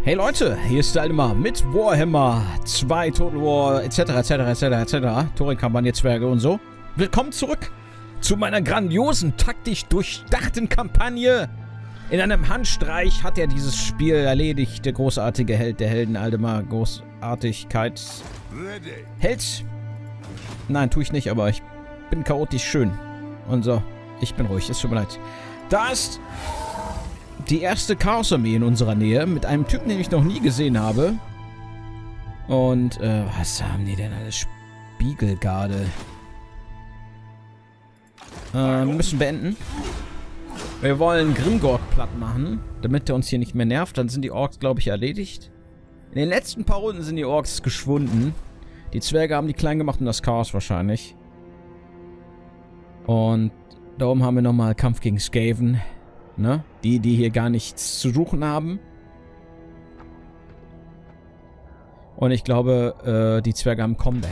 Hey Leute, hier ist der Aldemar mit Warhammer 2 Total War etc. Torin-Kampagne, Zwerge und so. Willkommen zurück zu meiner grandiosen, taktisch durchdachten Kampagne. In einem Handstreich hat er dieses Spiel erledigt. Der großartige Held der Helden, Aldemar. Großartigkeit. Held? Nein, tue ich nicht, aber ich bin chaotisch schön. Und so, ich bin ruhig, es tut mir leid. Da ist die erste Chaosarmee in unserer Nähe, mit einem Typen, den ich noch nie gesehen habe. Und, was haben die denn alles? Spiegelgarde. Wir müssen beenden. Wir wollen Grimgork platt machen, damit er uns hier nicht mehr nervt. Dann sind die Orks, glaube ich, erledigt. In den letzten paar Runden sind die Orks geschwunden. Die Zwerge haben die klein gemacht und das Chaos wahrscheinlich. Und da oben haben wir nochmal Kampf gegen Skaven. Ne? Die hier gar nichts zu suchen haben. Und ich glaube, die Zwerge haben Comeback.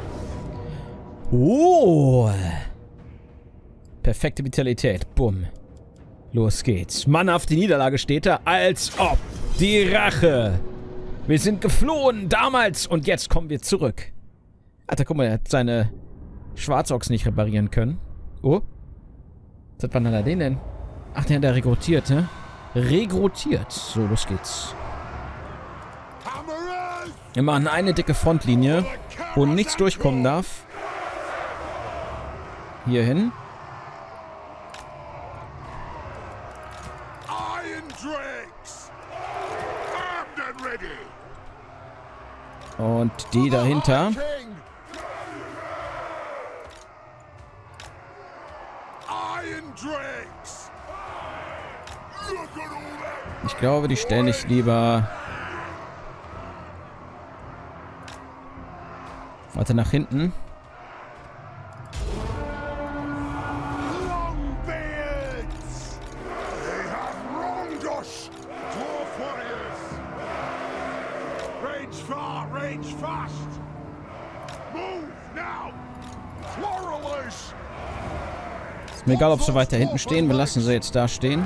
Oh! Perfekte Vitalität. Bumm. Los geht's. Mannhafte Niederlage steht da, als ob die Rache. Wir sind geflohen damals und jetzt kommen wir zurück. Alter, guck mal, er hat seine Schwarzochs nicht reparieren können. Oh? Seit wann hat er den denn? Ach, der hat er rekrutiert, ne? Rekrutiert. So, los geht's. Wir machen eine dicke Frontlinie, wo nichts durchkommen darf. Hier hin. Und die dahinter. Ich glaube, die stelle ich lieber weiter nach hinten. Ist mir egal, ob sie weiter hinten stehen. Wir lassen sie jetzt da stehen.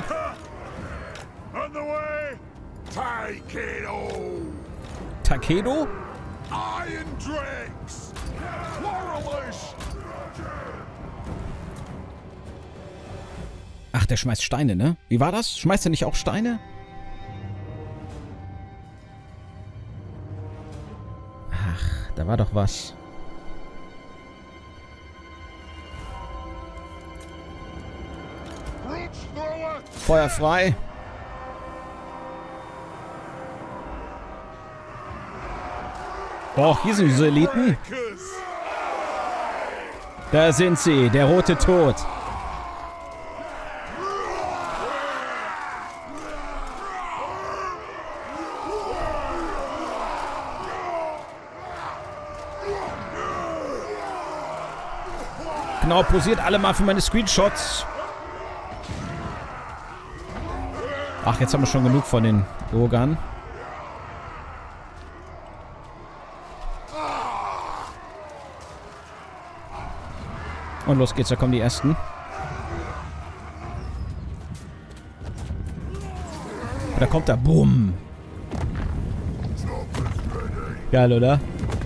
Takedo? Ach, der schmeißt Steine, ne? Wie war das? Schmeißt er nicht auch Steine? Ach, da war doch was. Feuer frei. Oh, hier sind diese Eliten. Da sind sie, der rote Tod. Genau, posiert alle mal für meine Screenshots. Ach, jetzt haben wir schon genug von den Ogern. Und los geht's, da kommen die ersten. Und da kommt er. Bumm. Geil, oder?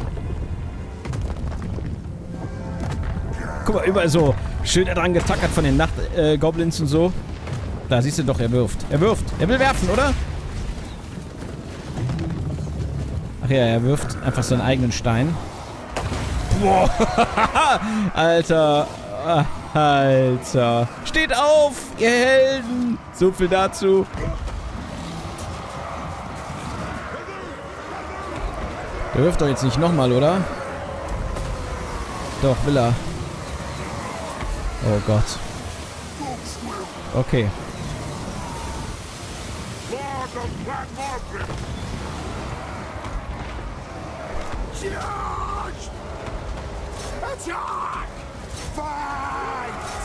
Guck mal, überall so Schilder dran getackert von den Nachtgoblins und so. Da siehst du doch, er wirft. Er wirft. Er will werfen, oder? Ach ja, er wirft einfach seinen eigenen Stein. Boah. Alter. Alter. Steht auf, ihr Helden. So viel dazu. Der wirft doch jetzt nicht nochmal, oder? Doch, will er. Oh Gott. Okay. Attack! Fight!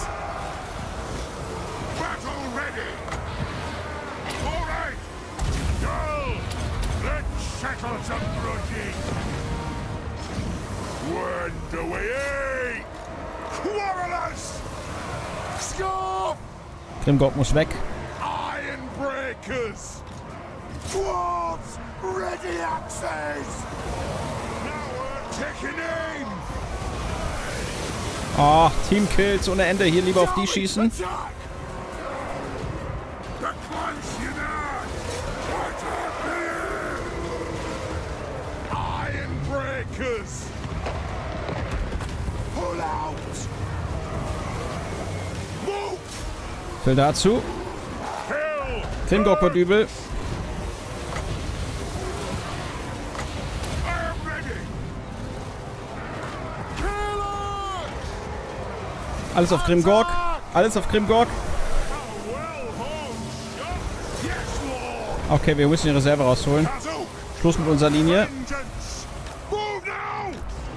Battle ready! Alright! Go! Let's settle some grudging! Wend away! Quarrelers! Scarf! Grimgork muss weg. Iron breakers! Dwarves, ready axes! Now we're taking aim! Oh, Teamkills ohne Ende. Hier lieber auf die schießen. Attack! The clan's unite! Iron breakers! Pull out! Move! Will dazu. Kill! Grimgork wird übel. I am ready! Kill it! Alles auf Grimgork. Alles auf Grimgork. How well honed shot! Yes, Lord! Okay, wir müssen die Reserve rausholen. Kazuk! Schluss mit unserer Linie. Vengeance! Move now!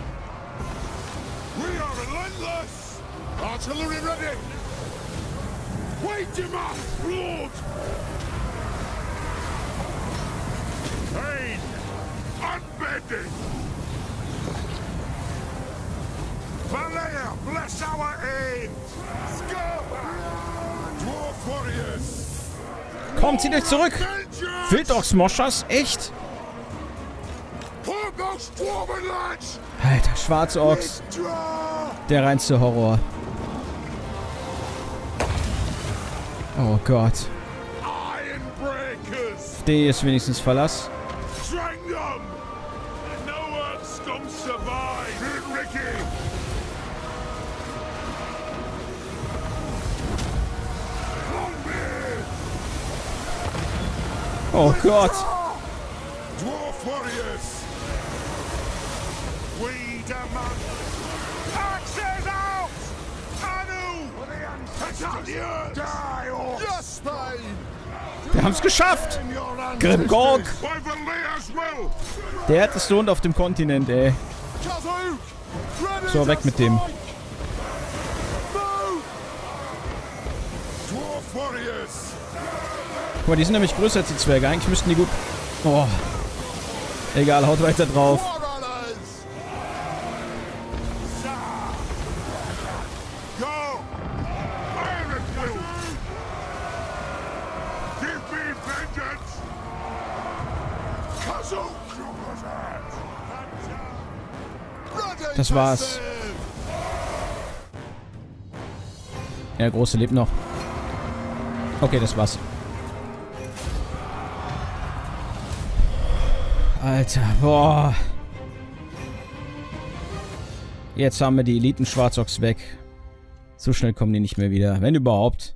We are relentless! Artillery ready! Wait him up, Lord! Pain! Unbending! Valea, bless our aim! Dwarf warriors! Komm, zieht euch zurück. Vengeance! Wildochs-Moschers? Echt? Foremost dwarven lads! Alter, Schwarzochs. Draw! Der reinste Horror. Oh Gott. Iron breakers! Die ist wenigstens Verlass. Drang them! No one scum survive! Ricky! Longbeard! Oh Gott. Dwarf warriors! We demand... Axes out! Anu! Attack the earth! Die, orcs! Yes, Spain! Wir haben es geschafft. Grimgork. By Valea's will! Der härteste Hund auf dem Kontinent, ey. Kazuk! Ready So, weg to mit dem. strike! Move! Dwarf warriors! Guck mal, die sind nämlich größer als die Zwerge. Eigentlich müssten die gut... Oh. Egal, haut weiter drauf. Forerunners! Go! Iron Blue! Give me vengeance! Kazuk! Das war's. Ja, der Große lebt noch. Okay, das war's. Alter, boah. Jetzt haben wir die Eliten-Schwarzochs weg. So schnell kommen die nicht mehr wieder. Wenn überhaupt.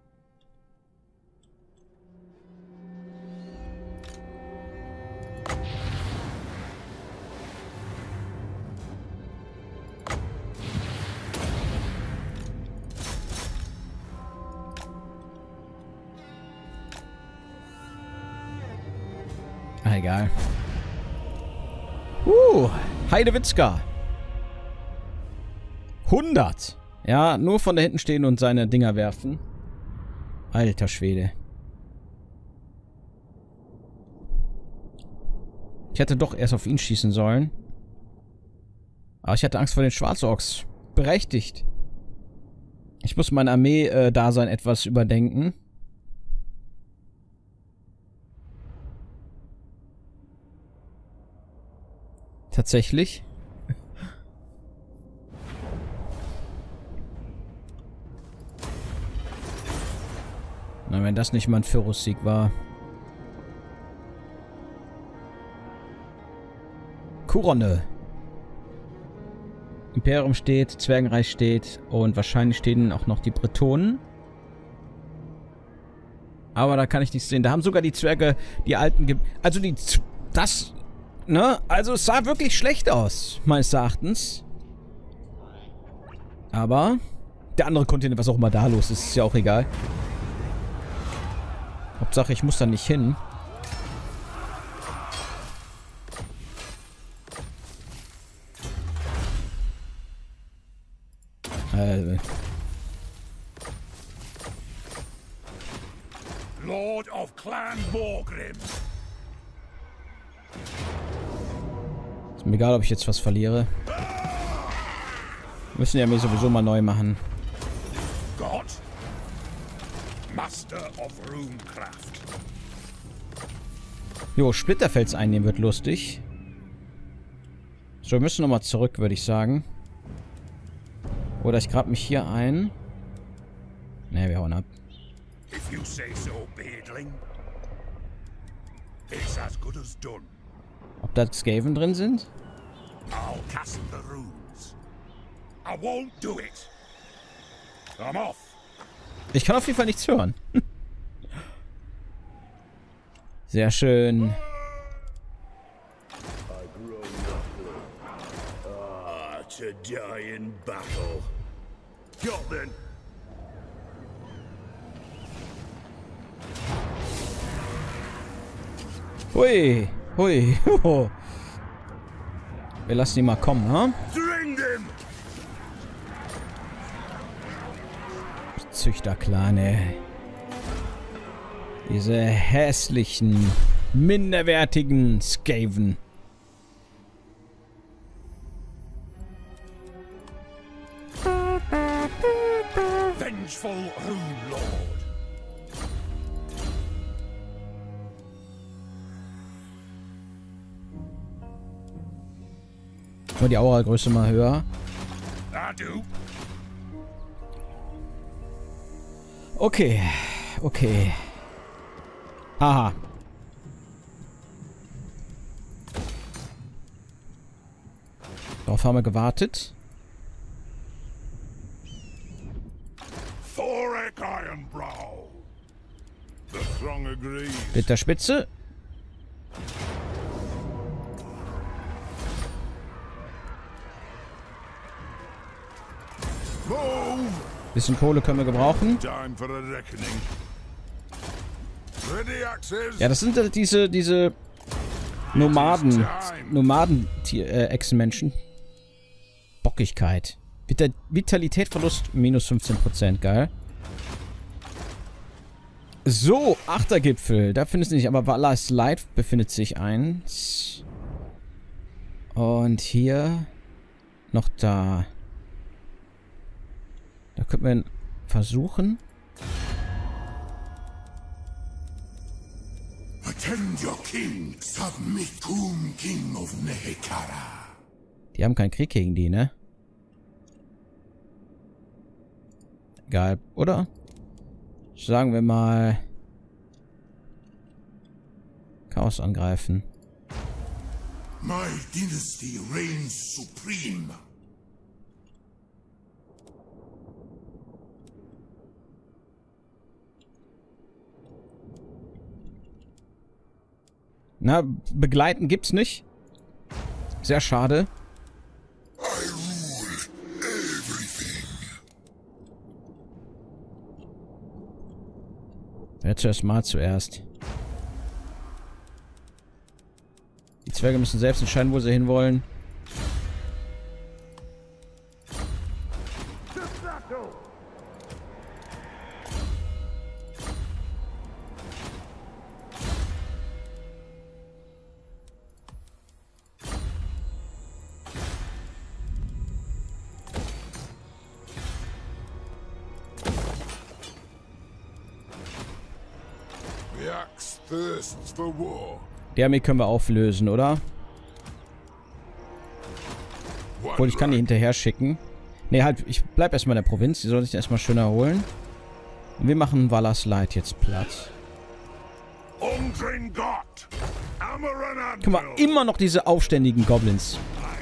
Ah, egal. Heidewitzka. 100. Ja, nur von da hinten stehen und seine Dinger werfen. Alter Schwede. Ich hätte doch erst auf ihn schießen sollen. Aber ich hatte Angst vor den Schwarzochs. Berechtigt. Ich muss mein Armee-Dasein etwas überdenken. Tatsächlich. Na, wenn das nicht mal ein Pyrrhus-Sieg war. Kuronne. Imperium steht, Zwergenreich steht und wahrscheinlich stehen auch noch die Bretonen. Aber da kann ich nichts sehen. Da haben sogar die Zwerge, die alten... Also die... Das... Ne? Also es sah wirklich schlecht aus, meines Erachtens. Aber der andere Kontinent, was auch immer da los ist, ist ja auch egal. Hauptsache, ich muss da nicht hin. Lord of Clan Borgrim. Ist mir egal, ob ich jetzt was verliere. Müssen ja mir sowieso mal neu machen. God, Master of Runecraft. Jo, Splitterfels einnehmen wird lustig. So, wir müssen nochmal zurück, würde ich sagen. Oder ich grab mich hier ein. Ne, wir hauen ab. If you say so, Beardling. It's as good as done. Ob da Skaven drin sind? I'll cast the runes. I won't do it. I'm off. Ich kann auf jeden Fall nichts hören. Sehr schön. To die in battle. Got then. Hui, hui. Wir lassen die mal kommen, ne? Züchterclan, ey. Diese hässlichen, minderwertigen Skaven. Vengeful Rune Lord. Mal die Aura-Größe mal höher. I do. Okay. Okay. Aha. Darauf haben wir gewartet. Thoric Ironbrow. The throng agrees. Splitterspitze. Move. Bisschen Kohle können wir gebrauchen. Time for a reckoning. Ready, axes. Ja, das sind diese Echsenmenschen. Bockigkeit. Vitalitätverlust minus 15%, geil. So, Achtergipfel. Da findet es nicht, aber Valas Light befindet sich eins. Und hier noch da. Da könnten wir versuchen. Attend your king, Submitum, King of Nehekara. Die haben keinen Krieg gegen die, ne? Egal, oder? Sagen wir mal Chaos angreifen. My dynasty reigns supreme. Na, begleiten gibt's nicht. Sehr schade. I rule everything. Wer zuerst? Die Zwerge müssen selbst entscheiden, wo sie hinwollen. The axe thirsts for war. Die Armee können wir auflösen, oder? Obwohl, ich kann die hinterher schicken. Ne, halt, ich bleib erstmal in der Provinz. Die soll sich erstmal schön erholen. Und wir machen Valas Light jetzt platt. Guck mal, immer noch diese aufständigen Goblins.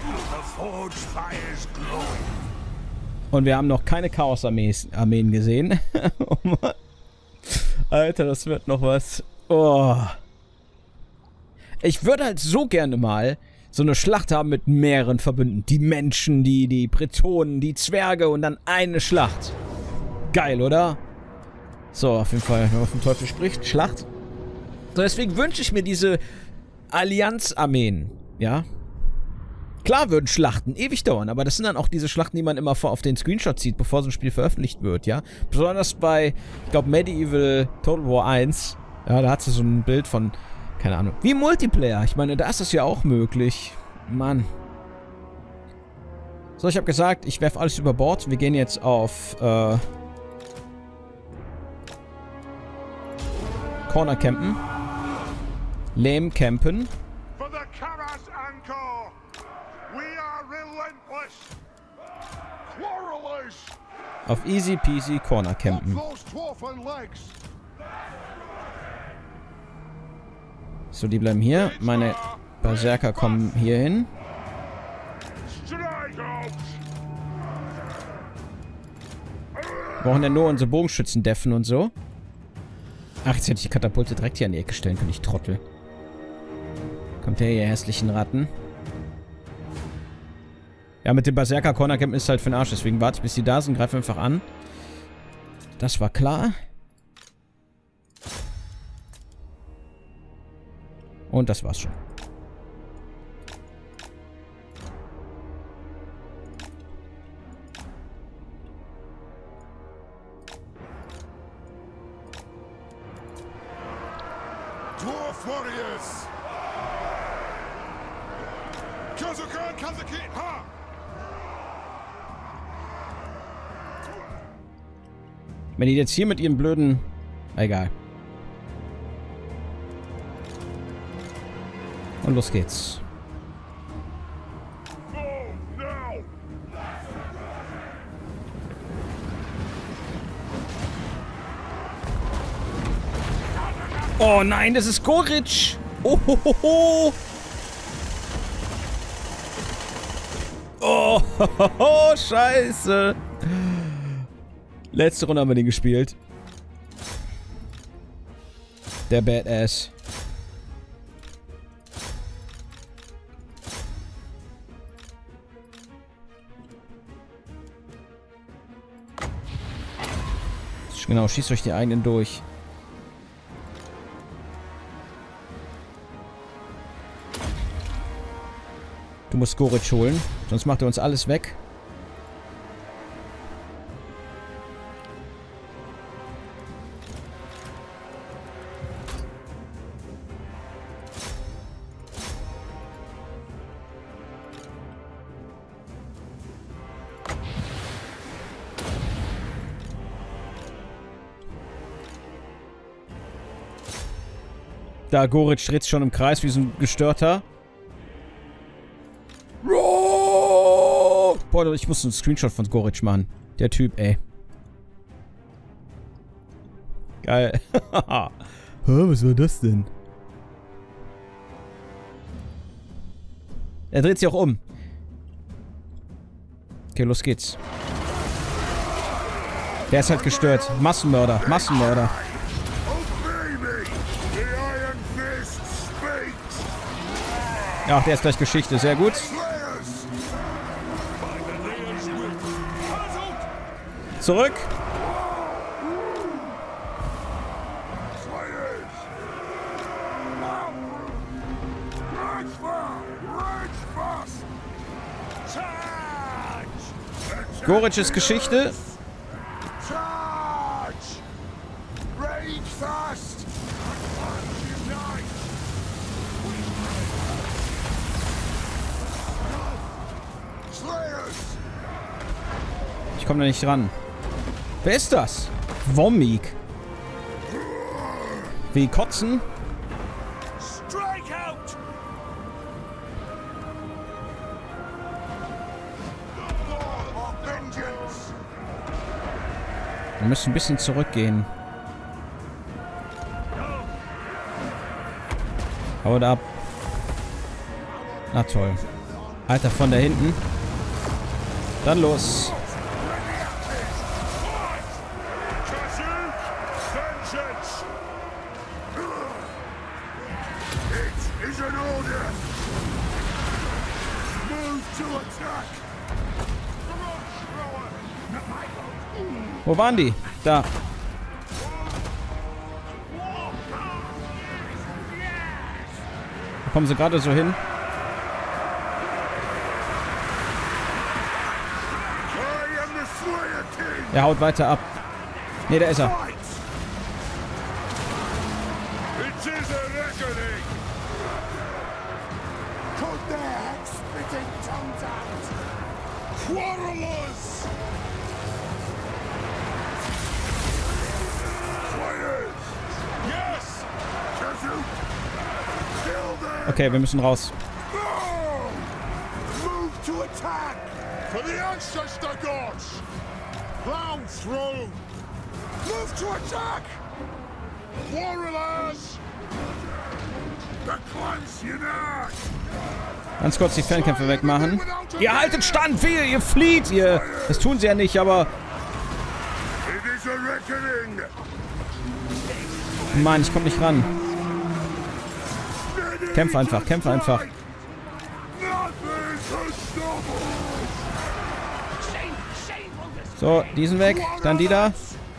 Und wir haben noch keine Chaos-Armeen gesehen. Oh Mann. Alter, das wird noch was. Oh. Ich würde halt so gerne mal so eine Schlacht haben mit mehreren Verbünden. Die Menschen, die Bretonen, die Zwerge und dann eine Schlacht. Geil, oder? So, auf jeden Fall, wenn man vom Teufel spricht, Schlacht. So, deswegen wünsche ich mir diese Allianz-Armeen, ja? Klar würden Schlachten ewig dauern, aber das sind dann auch diese Schlachten, die man immer auf den Screenshot sieht, bevor so ein Spiel veröffentlicht wird, ja? Besonders bei, ich glaube, Medieval Total War 1. Ja, da hat sie so ein Bild von, keine Ahnung, wie Multiplayer. Ich meine, da ist das ja auch möglich. Mann. So, ich habe gesagt, ich werfe alles über Bord. Wir gehen jetzt auf, Corner campen. Lame campen. For the Karas Angkor. We are relentless. Quarrelers. Auf easy peasy Corner campen. Those dwarfen legs. So, die bleiben hier. Meine Berserker kommen hier hin. Wir brauchen ja nur unsere Bogenschützen deffen und so. Ach, jetzt hätte ich die Katapulte direkt hier an die Ecke stellen können, ich Trottel. Kommt her, ihr hässlichen Ratten. Ja, mit dem Berserker Corner Camp ist halt für den Arsch. Deswegen warte ich, bis die da sind, greife einfach an. Das war klar. Und das war's schon. Dwarf Warriors! Kazukan Kazuki! Ha! Wenn die jetzt hier mit ihrem blöden... Egal. Und los geht's. Oh nein, das ist Goritsch! Oh, oh, scheiße! Letzte Runde haben wir den gespielt. Der Badass. Genau, schießt euch die eigenen durch. Du musst Goritsch holen, sonst macht er uns alles weg. Da Goritsch dreht sich schon im Kreis wie so ein Gestörter. Boah, ich muss einen Screenshot von Goritsch machen. Der Typ, ey. Geil. Was war das denn? Er dreht sich auch um. Okay, los geht's. Der ist halt gestört. Massenmörder, Massenmörder. Ja, der ist gleich Geschichte. Sehr gut. Zurück. Goritsch ist Geschichte. Ich komme da nicht ran. Wer ist das? Wommig. Wie kotzen? Wir müssen ein bisschen zurückgehen. Haut ab. Na toll. Alter, von da hinten. Dann los. Wo waren die? Da. Da kommen sie gerade so hin. Er haut weiter ab. Ne, da ist er. Okay, wir müssen raus. Move to attack! For the ancestor gods! Plow through! Move to attack! Warriors! The clans unite! Ganz kurz die Fernkämpfer wegmachen. Ihr haltet stand, wehe, ihr flieht, ihr. Das tun sie ja nicht, aber... It is a reckoning! Mann, ich komme nicht ran. Kämpf einfach, kämpf einfach. Nothing to stop us! So, die sind weg. Dann die da.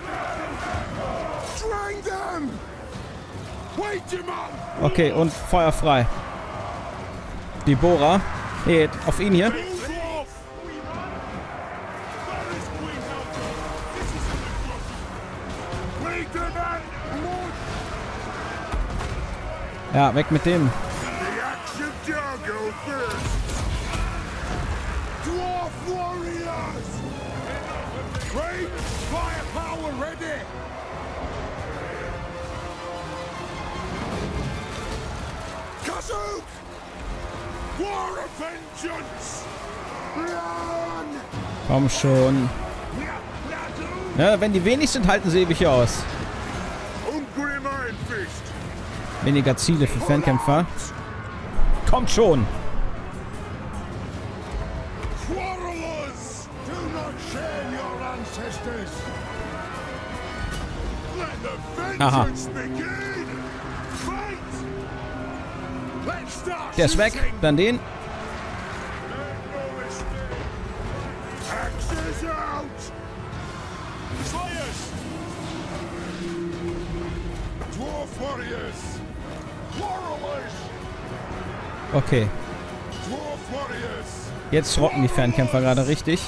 Drain them! Wait him up! Okay, und Feuer frei. Die Bohrer. Nee, auf ihn hier. Move off! Wait him up! Ja, weg mit dem. The axe of Jargo first! Dwarf warriors! Great firepower ready! Kazuk! War of vengeance! Run! Komm schon. Ja, wenn die wenig sind, halten sie ewig aus. Hungry Iron Fist! Weniger Ziele für Fernkämpfer. Kommt schon. Quarrelers! Do not shame your ancestors! Let the vengeance begin! Fight! Let's start Der ist weg. shooting. Dann den. Axes out! Slayers! Dwarf warriors! Quarrelers! Okay. Dwarf warriors! Jetzt rocken die Fernkämpfer gerade richtig.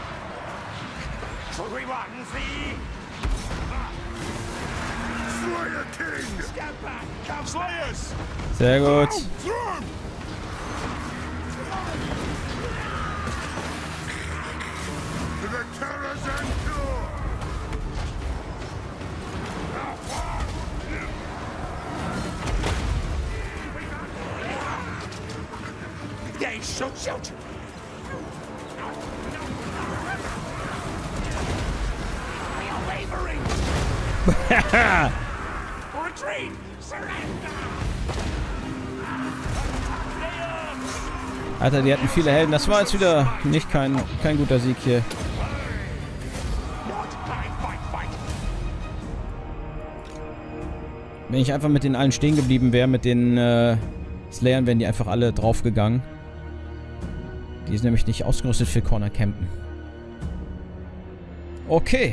Slayer King! Step back! Slayers! Sehr gut. Through! To the Karazhan Tour! They shoot! We are wavering! Retreat! Surrender! Alter, die hatten viele Helden. Das war jetzt wieder nicht kein guter Sieg hier. Wenn ich einfach mit den allen stehen geblieben wäre, mit den Slayern, wären die einfach alle draufgegangen. Die ist nämlich nicht ausgerüstet für Corner Campen. Okay.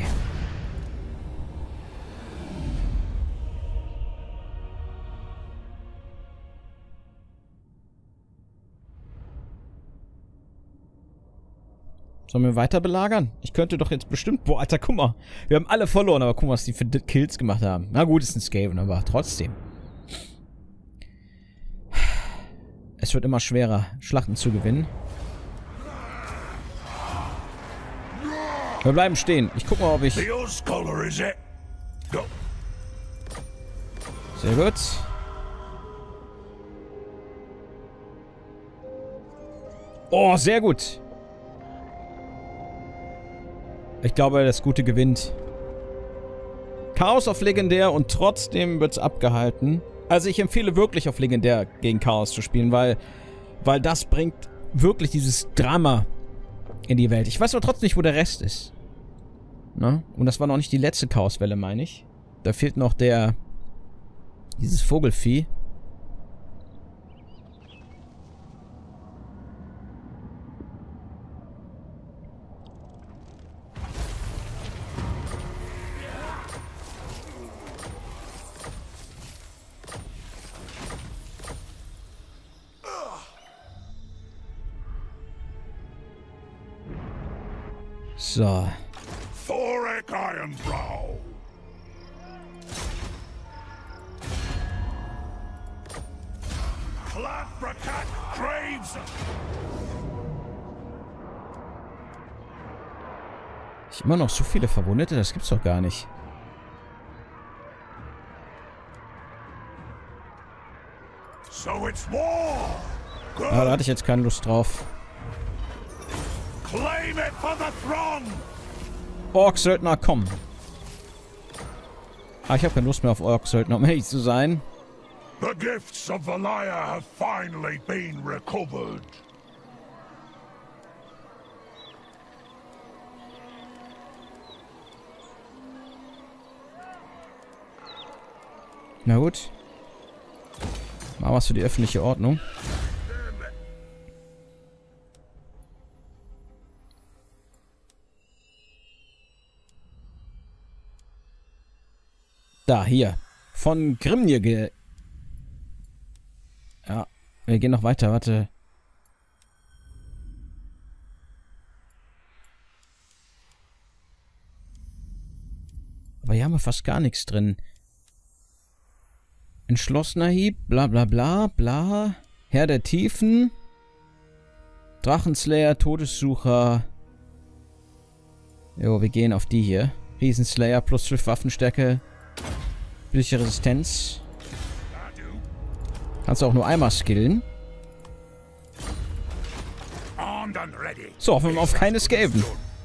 Sollen wir weiter belagern? Ich könnte doch jetzt bestimmt... Boah, Alter, guck mal. Wir haben alle verloren, aber guck mal, was die für Kills gemacht haben. Na gut, ist ein Skaven, aber trotzdem. Es wird immer schwerer, Schlachten zu gewinnen. Wir bleiben stehen. Ich guck mal, ob ich... The Scholar is it? Go. Sehr gut. Oh, sehr gut. Ich glaube, das Gute gewinnt. Chaos auf Legendär und trotzdem wird's abgehalten. Also ich empfehle wirklich auf Legendär gegen Chaos zu spielen, weil das bringt wirklich dieses Drama in die Welt. Ich weiß aber trotzdem nicht, wo der Rest ist. Na? Und das war noch nicht die letzte Chaoswelle, meine ich. Da fehlt noch dieses Vogelvieh. So. Thoric Ironbrow. Clapracat Graves. Immer noch so viele Verwundete? Das gibt's doch gar nicht. So it's war. Good. Ah, da hatte ich jetzt keine Lust drauf. Claim it for the throne. Ork-Söldner, komm. Ah, ich habe keine Lust mehr auf Ork-Söldner, um ehrlich zu sein. The gifts of Valaya have finally been recovered. Na gut. Mal was für die öffentliche Ordnung. Da, hier. Von Grimnir Ja, wir gehen noch weiter, warte. Aber hier haben wir fast gar nichts drin. Entschlossener Hieb, bla bla bla bla. Herr der Tiefen. Drachenslayer, Todessucher. Jo, wir gehen auf die hier. Riesenslayer plus 5 Waffenstärke. Billige Resistenz. Kannst du auch nur einmal skillen. So, hoffen wir mal auf keine Skaven.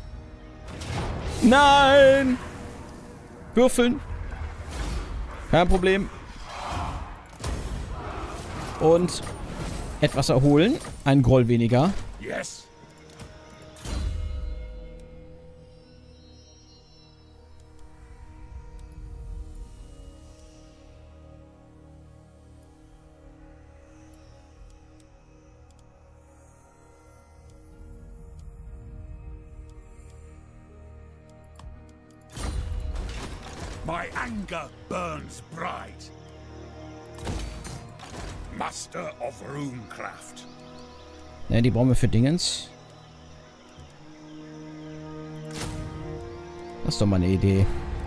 Nein! Würfeln. Kein Problem. Und etwas erholen. Ein Groll weniger. Yes. My anger burns bright. Master of Runecraft. Ne, die brauchen wir für Dingens. Das ist doch mal eine Idee.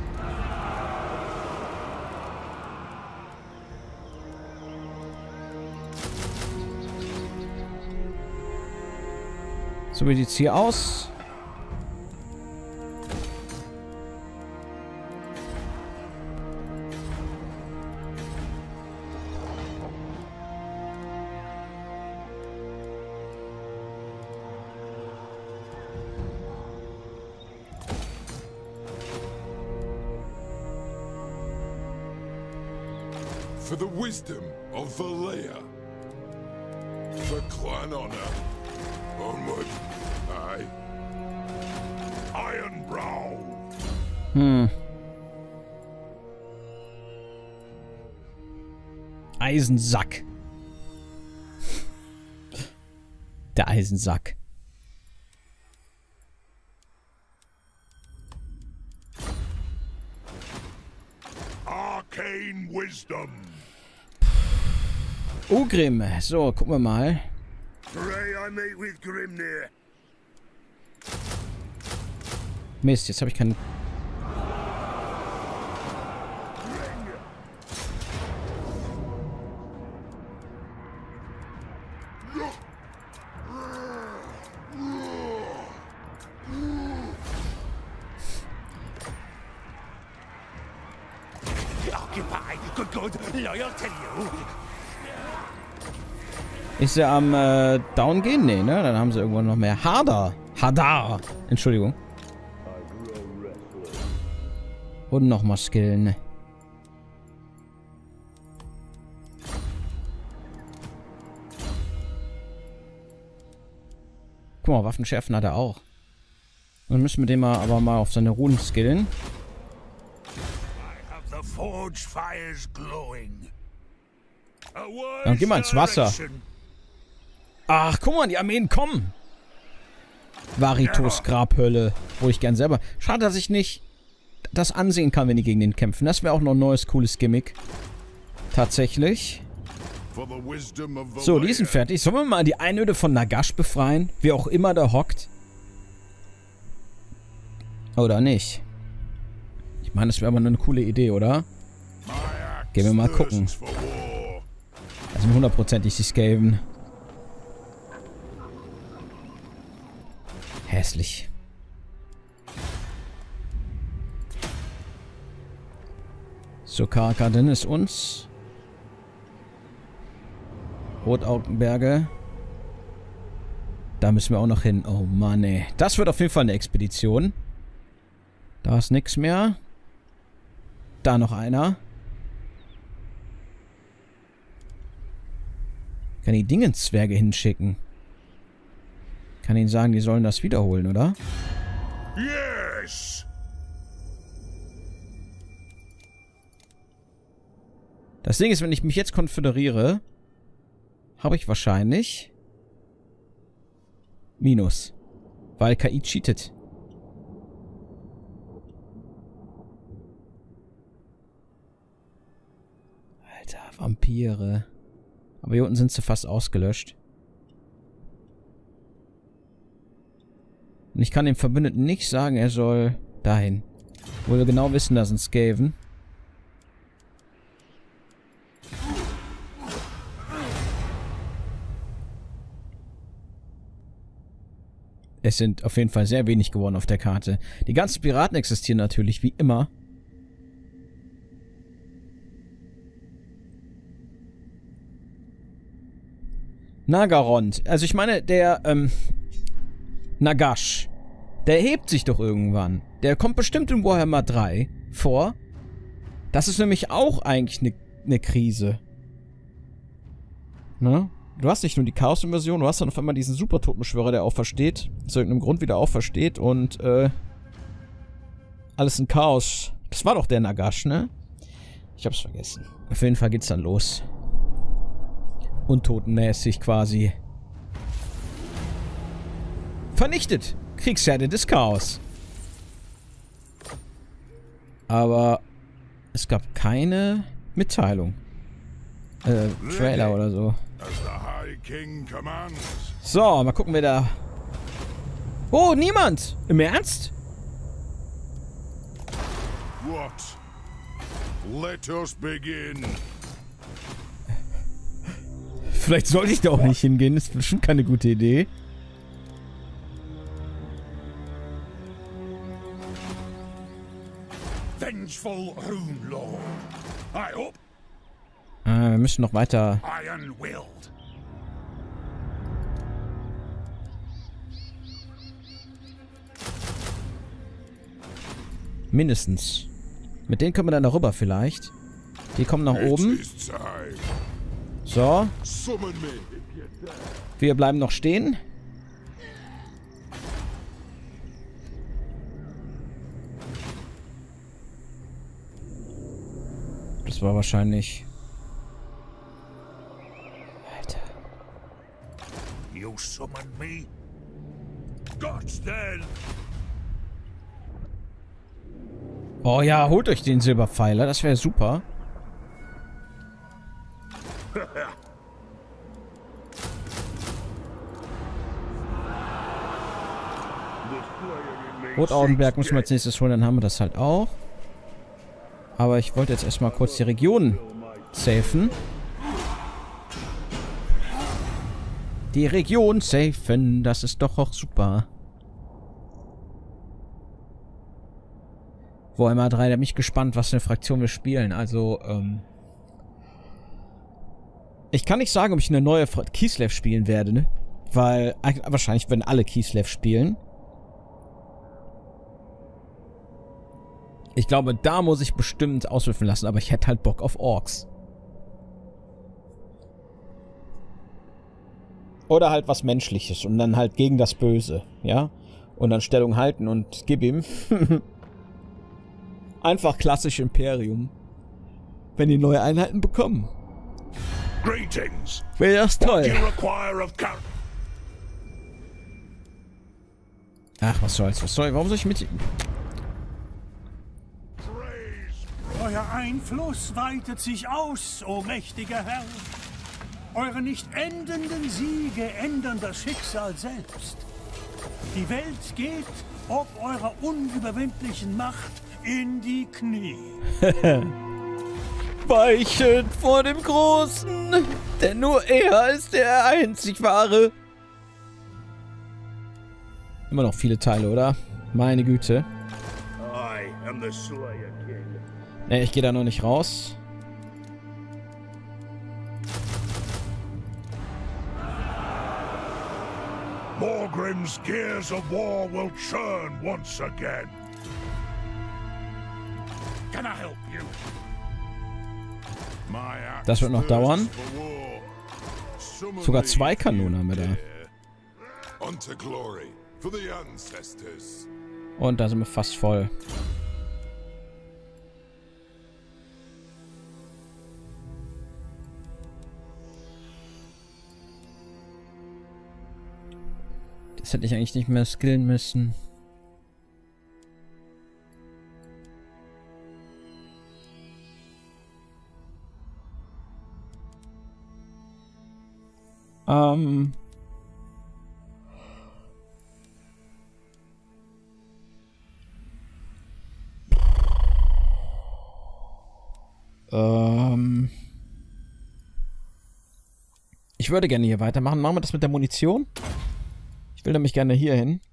So wie sieht's hier aus? For the wisdom of Valaya. For clan honor. Onward. Aye. Ironbrow. Eisensack. Der Eisensack. Arcane wisdom. Ugrim. So, gucken wir mal. Pray I meet with Grimnir. Mist, jetzt habe ich keinen... Occupy. Good. Loyal to you. Ist er am Down gehen? Nee, ne? Dann haben sie irgendwann noch mehr. Hadar. Entschuldigung. Und nochmal skillen. Guck mal, Waffenschärfen hat er auch. Dann müssen wir den mal aber mal auf seine Runen skillen. Dann geh mal ins Wasser. Ach, guck mal, die Armeen kommen. Varitos Grabhölle. Wo ich gern selber... Schade, dass ich nicht das ansehen kann, wenn die gegen den kämpfen. Das wäre auch noch ein neues, cooles Gimmick. Tatsächlich. So, die sind fertig. Sollen wir mal die Einöde von Nagash befreien? Wie auch immer der hockt. Oder nicht? Ich meine, das wäre aber eine coole Idee, oder? Gehen wir mal gucken. Also hundertprozentig die Skaven. Hässlich. So, Karakadin ist uns. Rotaugenberge. Da müssen wir auch noch hin. Oh Mann, ey. Das wird auf jeden Fall eine Expedition. Da ist nichts mehr. Da noch einer. Kann die Dingenszwerge hinschicken. Kann ihnen sagen, die sollen das wiederholen, oder? Yes. Das Ding ist, wenn ich mich jetzt konföderiere, habe ich wahrscheinlich Minus. Weil KI cheatet. Alter, Vampire. Aber hier unten sind sie fast ausgelöscht. Und ich kann dem Verbündeten nicht sagen, er soll dahin. Wo wir genau wissen, da sind Skaven. Es sind auf jeden Fall sehr wenig geworden auf der Karte. Die ganzen Piraten existieren natürlich, wie immer. Nagarond. Also ich meine, der, Nagash. Der hebt sich doch irgendwann. Der kommt bestimmt in Warhammer 3 vor. Das ist nämlich auch eigentlich eine Krise. Ne? Du hast nicht nur die Chaos-Invasion, du hast dann auf einmal diesen Super-Totenbeschwörer, der aufersteht. Aus irgendeinem Grund wieder aufersteht und, alles in Chaos. Das war doch der Nagash, ne? Ich hab's vergessen. Auf jeden Fall geht's dann los. Untotenmäßig quasi. Vernichtet! Kriegsherde des Chaos. Aber es gab keine Mitteilung. Trailer oder so. So, mal gucken, wer da... Oh, niemand! Im Ernst? What? Let us begin. Vielleicht sollte ich da auch nicht hingehen. Das ist bestimmt keine gute Idee. Vengeful Rune Lord. I hope. Wir müssen noch weiter. Iron-willed. Mindestens. Mit denen können wir dann darüber vielleicht. Die kommen nach oben. So. Wir bleiben noch stehen. Das war wahrscheinlich... Alter. You summon me? Gods then. Oh ja, holt euch den Silberpfeiler, das wäre super. Rotaugenberg müssen wir als nächstes holen, dann haben wir das halt auch. Aber ich wollte jetzt erstmal kurz die Region safen. Die Region safen, das ist doch auch super. Warhammer 3, da bin ich gespannt, was für eine Fraktion wir spielen. Also, ich kann nicht sagen, ob ich eine neue Kislev spielen werde, ne? Weil, wahrscheinlich werden alle Kislev spielen. Ich glaube, da muss ich bestimmt auswürfeln lassen, aber ich hätte halt Bock auf Orks. Oder halt was Menschliches und dann halt gegen das Böse, ja? Und dann Stellung halten und gib ihm. Einfach klassisch Imperium. Wenn die neue Einheiten bekommen. Wäre das toll. Ach, was soll's, was soll, warum soll ich mit... Euer Einfluss weitet sich aus, o mächtiger Herr. Eure nicht endenden Siege ändern das Schicksal selbst. Die Welt geht, ob eurer unüberwindlichen Macht, in die Knie. Weichen vor dem Großen, denn nur er ist der einzig wahre. Immer noch viele Teile, oder? Meine Güte. Ne, ich gehe da noch nicht raus. Pilgrim's gears of war will churn once again. Can I help you? Das wird noch dauern. Sogar 2 Kanonen haben wir da. Und da sind wir fast voll. Das hätte ich eigentlich nicht mehr skillen müssen. Ich würde gerne hier weitermachen. Machen wir das mit der Munition? Ich will nämlich gerne hier hin.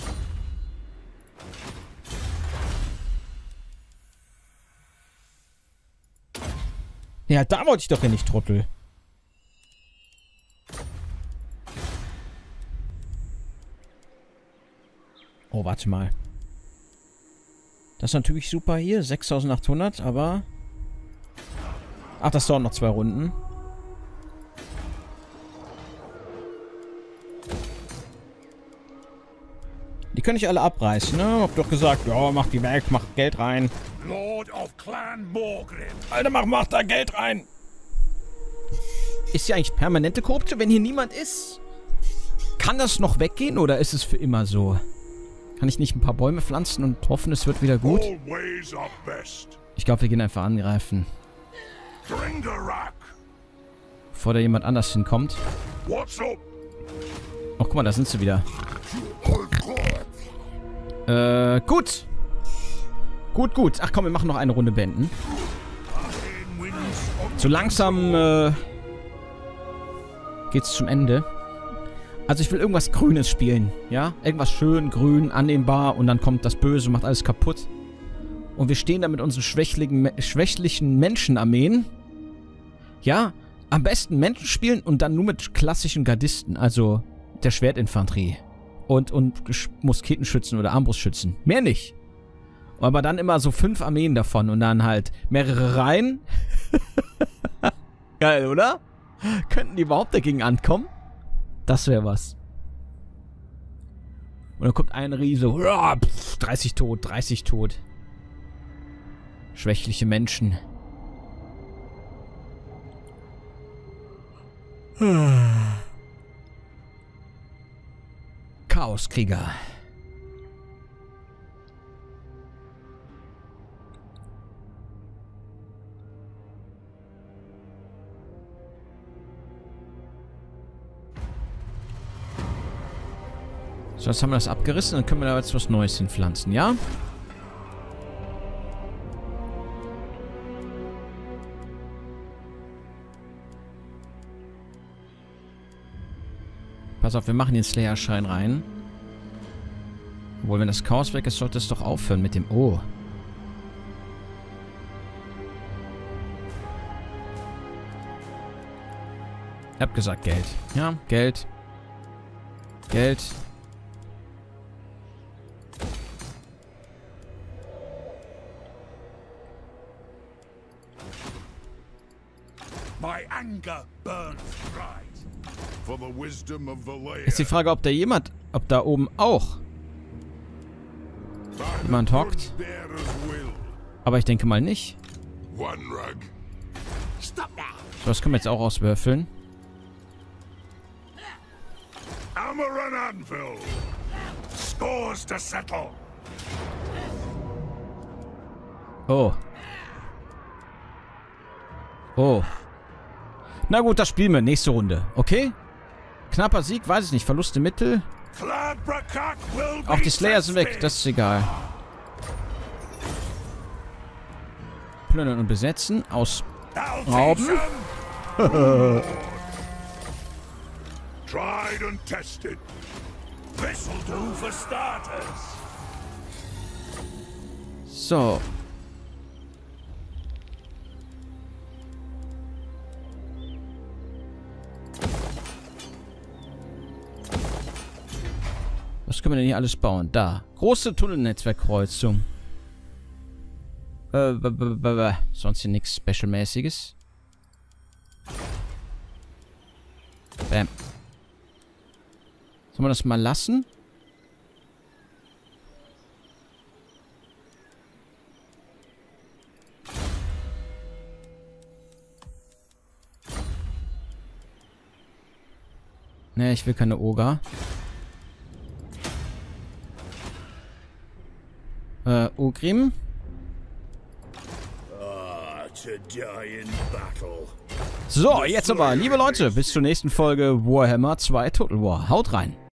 Ja, da wollte ich doch hin, nicht Trottel. Oh, warte mal. Das ist natürlich super hier. 6800, aber... Ach, das dauert noch 2 Runden. Die können ich alle abreißen, ne? Hab doch gesagt, ja, mach die weg, mach Geld rein. Lord of Clan Morgrim. Alter, mach da Geld rein. Ist hier eigentlich permanente Korruption, wenn hier niemand ist? Kann das noch weggehen oder ist es für immer so? Kann ich nicht ein paar Bäume pflanzen und hoffen, es wird wieder gut? Ich glaube, wir gehen einfach angreifen. Bevor da jemand anders hinkommt. Oh, guck mal, da sind sie wieder. Gut. Gut. Ach komm, wir machen noch eine Runde beenden. So langsam, geht's zum Ende. Also ich will irgendwas Grünes spielen, ja? Irgendwas schön, grün, annehmbar und dann kommt das Böse und macht alles kaputt. Und wir stehen da mit unseren schwächlichen Menschenarmeen. Ja, am besten Menschen spielen und dann nur mit klassischen Gardisten, also der Schwertinfanterie. Und Musketenschützen oder Armbrustschützen. Mehr nicht. Aber dann immer so 5 Armeen davon und dann halt mehrere Reihen. Geil, oder? Könnten die überhaupt dagegen ankommen? Das wäre was. Und dann kommt ein Riese. 30 tot, 30 tot. Schwächliche Menschen. Chaoskrieger. So, jetzt haben wir das abgerissen, dann können wir da jetzt was Neues hinpflanzen, ja? Pass auf, wir machen den Slayer-Schein rein. Obwohl, wenn das Chaos weg ist, sollte es doch aufhören mit dem... Oh. Ich hab gesagt Geld. Ja, Geld. Geld. My anger burns bright. For the wisdom of Valea. Ist die Frage, ob da oben auch jemand hockt. Aber ich denke mal nicht. So, das können wir jetzt auch auswürfeln. Amaran Anvil. Scores to settle. Oh. Oh. Na gut, das spielen wir. Nächste Runde. Okay? Knapper Sieg, weiß ich nicht. Verluste Mittel. Auch die Slayer sind weg. Das ist egal. Plündern und besetzen. Ausrauben. Tried and tested. This'll do for starters. So. kann man denn hier alles bauen? Da. Große Tunnelnetzwerkkreuzung. Sonst hier nichts Special-mäßiges. Bam. Sollen wir das mal lassen? Ne, ich will keine Oger. Ogrim. So, jetzt aber, liebe Leute, bis zur nächsten Folge Warhammer 2 Total War. Haut rein!